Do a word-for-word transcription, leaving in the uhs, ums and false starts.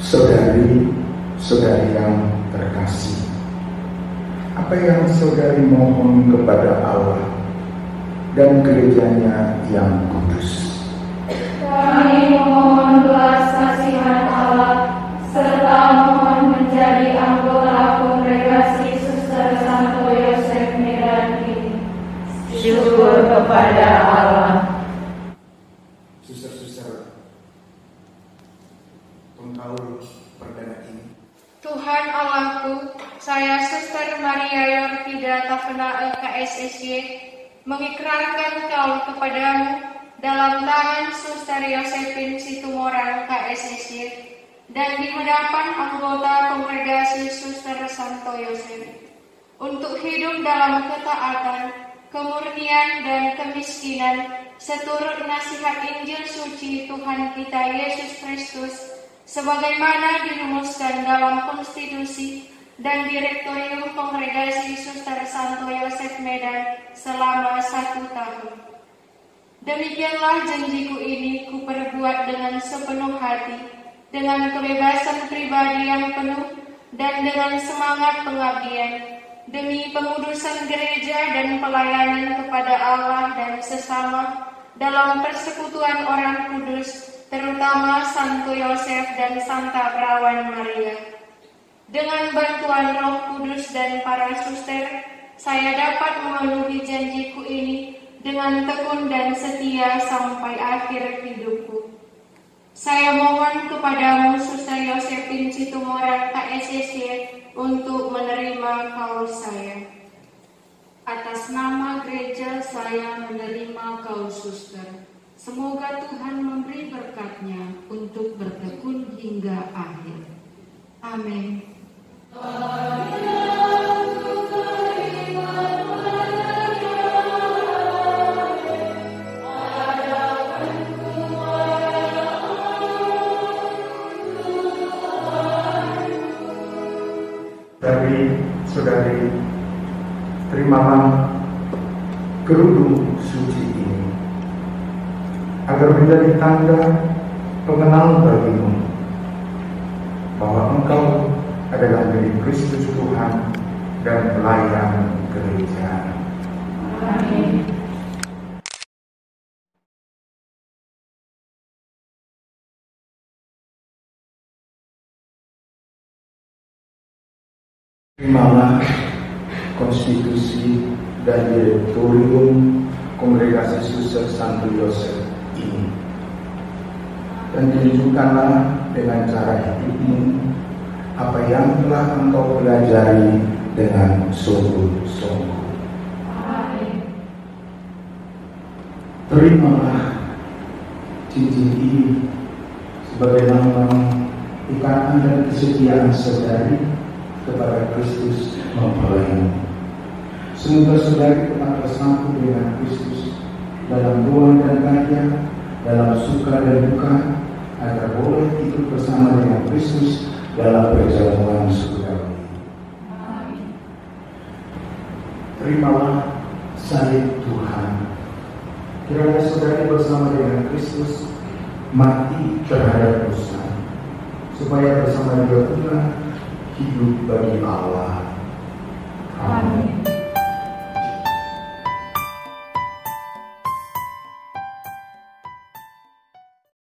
Saudari-saudari yang terkasih, apa yang saudari mohon kepada Allah dan gerejanya yang kudus? Kami memohon belas kasihan Allah serta mohon menjadi anggota Kongregasi Suster Santo Yosef Medan ini. Syukur kepada Allah. Suster-suster pengkaul perdana ini. Tuhan Allahku, saya Suster Maria Yortida Tafena L K S S Y mengikrarkan kaul kepadamu dalam tangan Suster Yosefin Situmorang K S S Y dan di hadapan anggota Kongregasi Suster Santo Yosef untuk hidup dalam ketaatan, kemurnian dan kemiskinan seturut nasihat Injil suci Tuhan kita Yesus Kristus sebagaimana dirumuskan dalam konstitusi dan direktorium Kongregasi Suster Santo Yosef Medan selama satu tahun. Demikianlah janjiku ini kuperbuat dengan sepenuh hati, dengan kebebasan pribadi yang penuh dan dengan semangat pengabdian, demi pengudusan gereja dan pelayanan kepada Allah dan sesama dalam persekutuan orang kudus, terutama Santo Yosef dan Santa Perawan Maria. Dengan bantuan Roh Kudus dan para suster, saya dapat memenuhi janjiku ini dengan tekun dan setia sampai akhir hidupku. Saya mohon kepadamu, Suster Yosefin Situmorang K S S Y, untuk menerima kaul saya. Atas nama gereja saya menerima kaul suster. Semoga Tuhan memberi berkat-Nya untuk bertekun hingga akhir. Amin. Saudari, terimalah kerudung suci ini agar menjadi tanda pengenal bagimu bahwa engkau adalah milik Kristus Tuhan dan pelayan gereja. Amin. Terimalah konstitusi dan direktorium Kongregasi Suster Santo Yosef ini, dan tunjukkanlah dengan cara hidupmu apa yang telah engkau pelajari dengan sungguh-sungguh. Amin. Terimalah cincin ini sebagai lambang ikatan dan kesetiaan saudari kepada Kristus mempelaimu. Semoga saudari tetap bersatu dengan Kristus dalam doa dan karya, dalam suka dan duka, agar boleh ikut bersama dengan Kristus dalam perjamuan surgawi. Amin. Terimalah salib Tuhan. Kiranya saudari bersama dengan Kristus mati terhadap dosa, supaya bersama Dia pula hidup bagi Allah.